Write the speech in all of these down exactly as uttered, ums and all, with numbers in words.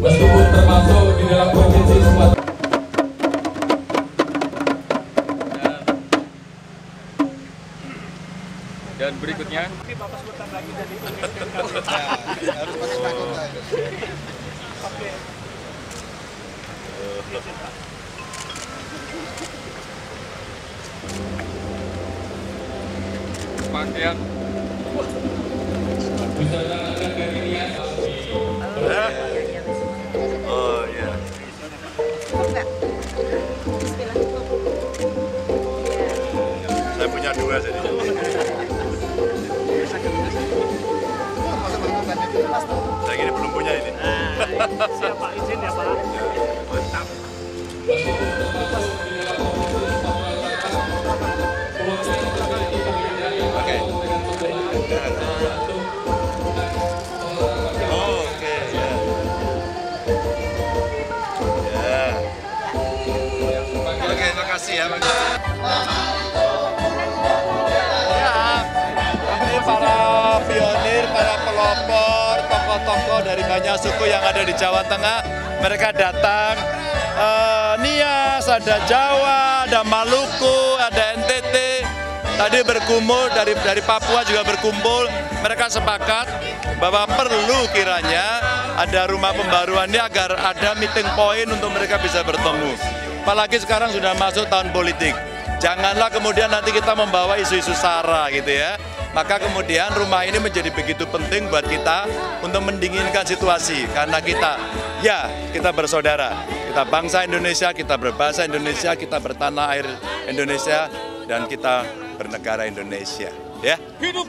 meskipun termasuk di dalam provinsi Sumatera. Dan berikutnya Bapak sebentar lagi jadi pemimpin kami. Harus pakai mahkota. Oke. pakaian Oh iya. Saya punya dua jadi. Saya gini belum punya ini. Siap Pak, izin ya Pak. Mantap. Oke. Oh, oke ya. Ya. Oke, makasih ya. Ini para pionir, para pelopor, tokoh-tokoh dari banyak suku yang ada di Jawa Tengah, mereka datang. Uh, Nias, ada Jawa, ada Maluku, ada N T T. Tadi berkumpul dari dari Papua juga berkumpul. Mereka sepakat bahwa perlu kiranya ada rumah pembaruan ini agar ada meeting point untuk mereka bisa bertemu. Apalagi sekarang sudah masuk tahun politik. Janganlah kemudian nanti kita membawa isu-isu sara gitu ya. Maka kemudian rumah ini menjadi begitu penting buat kita untuk mendinginkan situasi. Karena kita, ya kita bersaudara. Kita bangsa Indonesia, kita berbahasa Indonesia, kita bertanah air Indonesia, dan kita bernegara Indonesia. Ya. hidup.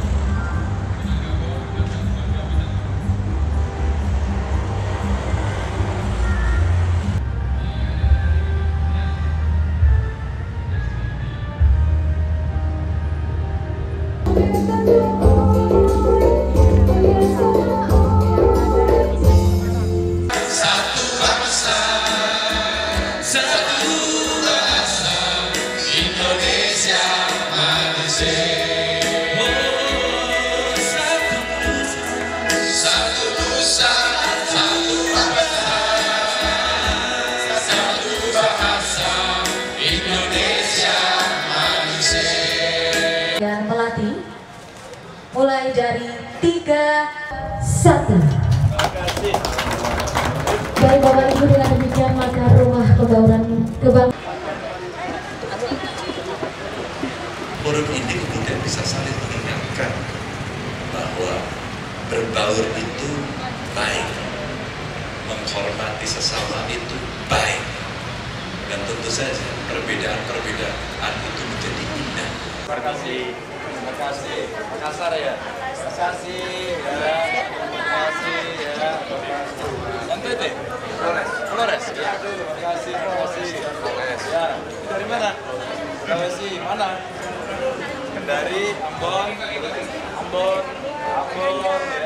Dan pelatih mulai dari tiga satu. Baik Bapak Ibu, dengan demikian maka rumah pembauran kebang. Forum ini tidak bisa saling mengingatkan bahwa berbaur itu baik, menghormati sesama itu baik, dan tentu saja perbedaan-perbedaan itu menjadi indah. Terima kasih, terima kasih, kasar ya, terima kasih ya, terima kasih ya, N T T, Flores, Flores, ya, terima kasih, terima kasih, Flores, ya, dari mana? Sulawesi mana? Kendari, Ambon, Ambon, Ambon.